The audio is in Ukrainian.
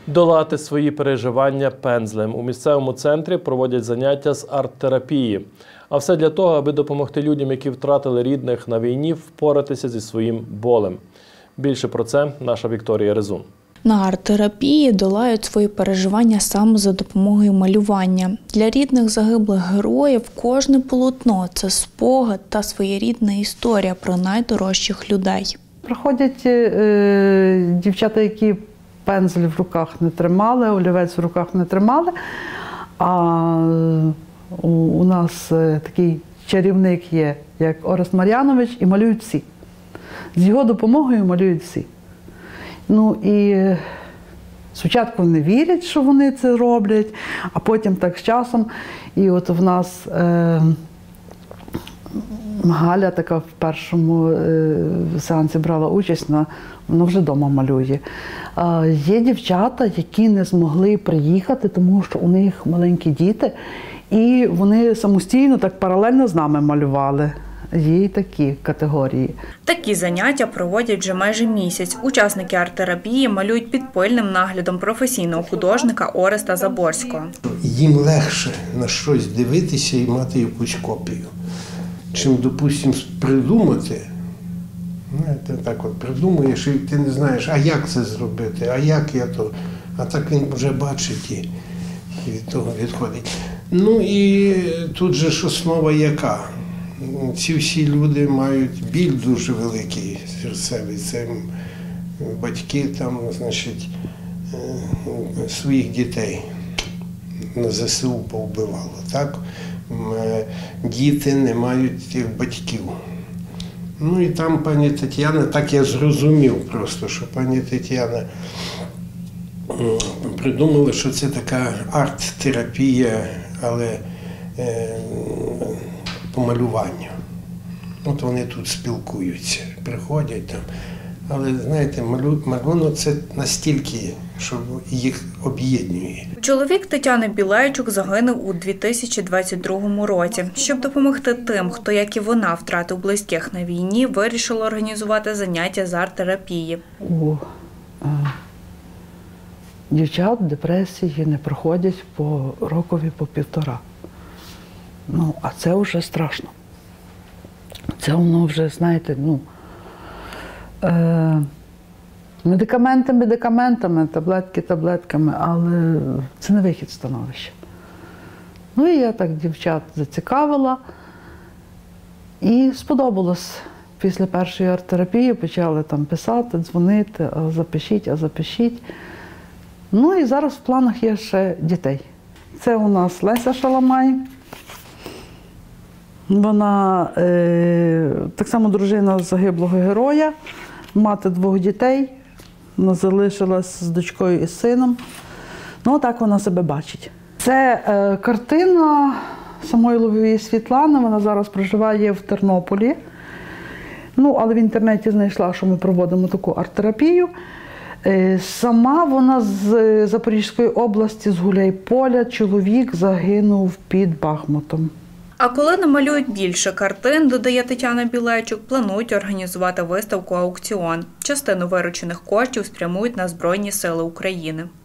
Долати свої переживання пензлем. У місцевому центрі проводять заняття з арт-терапії. А все для того, аби допомогти людям, які втратили рідних на війні, впоратися зі своїм болем. Більше про це наша Вікторія Резун. На арт-терапії долають свої переживання саме за допомогою малювання. Для рідних загиблих героїв кожне полотно – це спогад та своєрідна історія про найдорожчих людей. Приходять дівчата, які пензель в руках не тримали, олівець в руках не тримали, а у нас такий чарівник є, як Орест Мар'янович, і малюють всі. З його допомогою малюють всі. Ну і спочатку не вірять, що вони це роблять, а потім так з часом. І от в нас Галя така в першому сеансі брала участь, вона вже вдома малює. Є дівчата, які не змогли приїхати, тому що у них маленькі діти, і вони самостійно так паралельно з нами малювали. Є й такі категорії. Такі заняття проводять вже майже місяць. Учасники арт-терапії малюють під пильним наглядом професійного художника Ореста Заборського. Їм легше на щось дивитися і мати якусь копію. Чим, допустимо, придумати, ти так от придумуєш, і ти не знаєш, а як це зробити, а як я то, а так він вже бачить і від того відходить. Ну і тут же ж основа яка? Ці всі люди мають біль дуже великий серцевий. Це батьки там, значить, своїх дітей на ЗСУ повбивало, так? Діти не мають тих батьків. Ну і там пані Тетяна, так я зрозумів просто, що пані Тетяна придумала, що це така арт-терапія, але по малюванню. От вони тут спілкуються, приходять там. Але, знаєте, малюнок – це настільки, що їх об'єднує. Чоловік Тетяни Білейчук загинув у 2022 році. Щоб допомогти тим, хто, як і вона, втратив близьких на війні, вирішила організувати заняття з арт-терапії. У дівчат депресії не проходять по рокові, по півтора. Ну, а це вже страшно. Це воно вже, знаєте, медикаменти медикаментами, таблетки таблетками, але це не вихід з становища. Ну і я так дівчат зацікавила і сподобалось. Після першої арт-терапії почали там писати, дзвонити, а запишіть. Ну і зараз в планах є ще дітей. Це у нас Леся Шаламай. Вона так само дружина загиблого героя, мати 2 дітей, вона залишилась з дочкою і з сином. Ну, так вона себе бачить. Це картина Самойлової Світлани, вона зараз проживає в Тернополі. Ну, але в інтернеті знайшла, що ми проводимо таку арт-терапію. Сама вона з Запорізької області, з Гуляйполя, чоловік загинув під Бахмутом. А коли намалюють більше картин, додає Тетяна Білейчук, планують організувати виставку-аукціон. Частину виручених коштів спрямують на Збройні сили України.